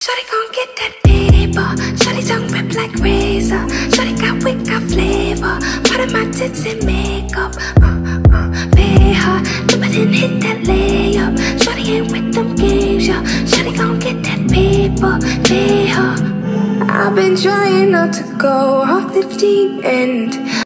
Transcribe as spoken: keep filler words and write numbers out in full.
Shawty gon' get that paper. Shawty tongue whip like razor. Shawty got wit, got flavor. Part of my tits and makeup. Uh, uh, pay her. Dip it and hit that layup. Shawty ain't with them games, yo. Shawty gon' get that paper. Pay her. I've been trying not to go off the deep end.